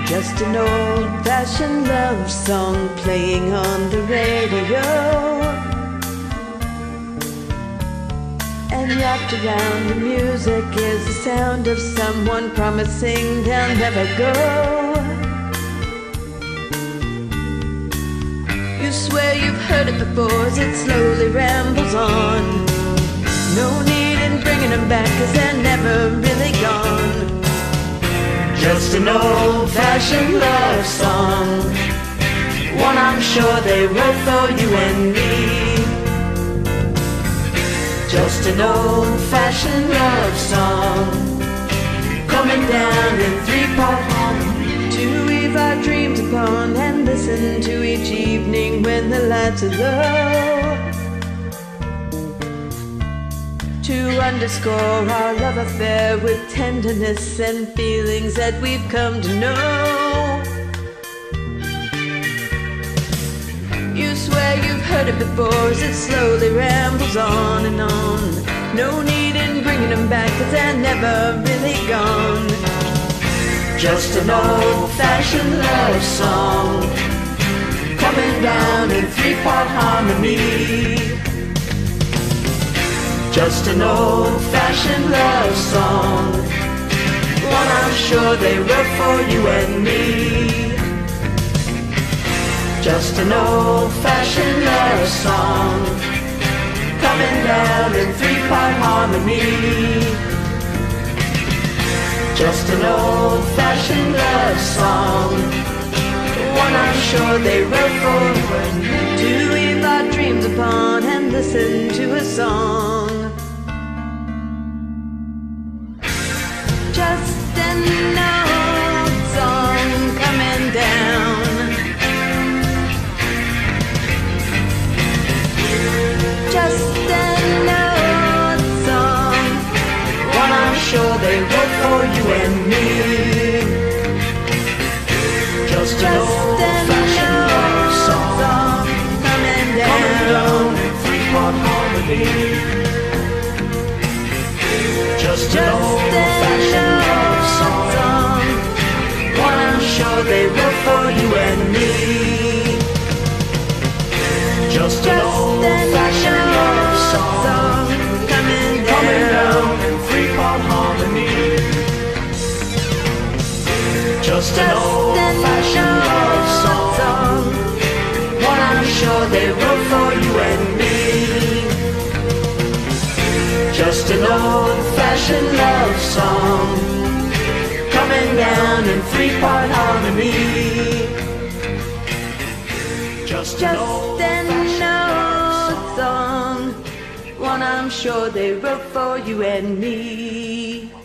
Just an old-fashioned love song playing on the radio, and wrapped around the music is the sound of someone promising they'll never go. You swear you've heard it before as it slowly rambles on. No need in bringing them back, 'cause they're never really gone. Just an old-fashioned love song, one I'm sure they wrote for you and me. Just an old-fashioned love song, coming down in three-part harmony, to weave our dreams upon and listen to each evening when the lights are low, to underscore our love affair with tenderness and feelings that we've come to know. You swear you've heard it before as it slowly rambles on and on. No need in bringing them back, 'cause they're never really gone. Just an old-fashioned love song, coming down in three-part harmony. Just an old-fashioned love song, one I'm sure they wrote for you and me. Just an old-fashioned love song, coming down in three-part harmony. Just an old-fashioned love song, one I'm sure they wrote for you and me, to weave our dreams upon and listen to a song. Just an old song coming down. Just an old song, one I'm sure they wrote for you and me. Just an old-fashioned love song, coming down in three-part harmony. Just an old-fashioned love song, one I'm sure they wrote for you and me. Just an old-fashioned love song, coming down in three-part harmony. Just an old-fashioned love song, one I'm sure they wrote for you and me. Just an old-fashioned love song, coming down in three-part harmony. Just an old song, one I'm sure they wrote for you and me.